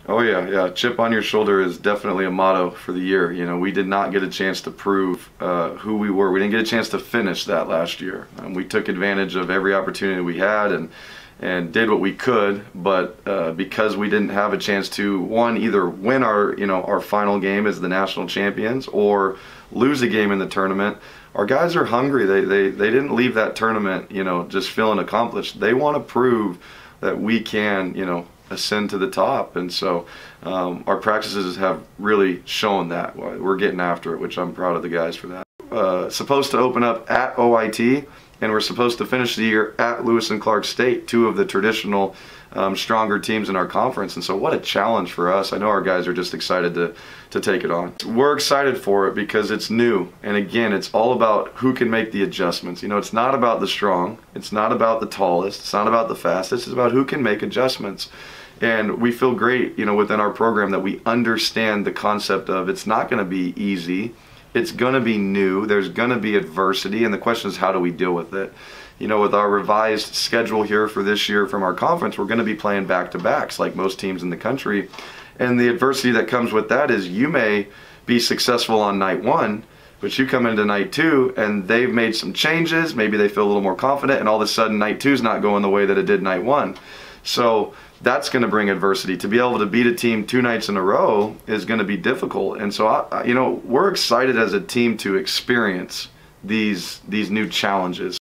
Oh yeah, yeah. Chip on your shoulder is definitely a motto for the year. You know, we did not get a chance to prove who we were. We didn't get a chance to finish that last year. We took advantage of every opportunity we had and did what we could. But because we didn't have a chance to, one, either win our final game as the national champions or lose a game in the tournament, our guys are hungry. They didn't leave that tournament just feeling accomplished. They want to prove that we can ascend to the top, and so our practices have really shown that. We're getting after it, which I'm proud of the guys for that. Supposed to open up at OIT, and we're supposed to finish the year at Lewis and Clark State, two of the traditional stronger teams in our conference. And so what a challenge for us. I know our guys are just excited to take it on. We're excited for it because it's new, and again, it's all about who can make the adjustments. It's not about the strong, it's not about the tallest, it's not about the fastest, it's about who can make adjustments. And we feel great, within our program that we understand the concept of it's not going to be easy. It's going to be new. There's going to be adversity. And the question is, how do we deal with it? With our revised schedule here for this year from our conference, we're going to be playing back-to-backs like most teams in the country. And the adversity that comes with that is you may be successful on night one, but you come into night two and they've made some changes. Maybe they feel a little more confident, and all of a sudden night two's not going the way that it did night one. So that's going to bring adversity. To be able to beat a team 2 nights in a row is going to be difficult. And so, we're excited as a team to experience these new challenges.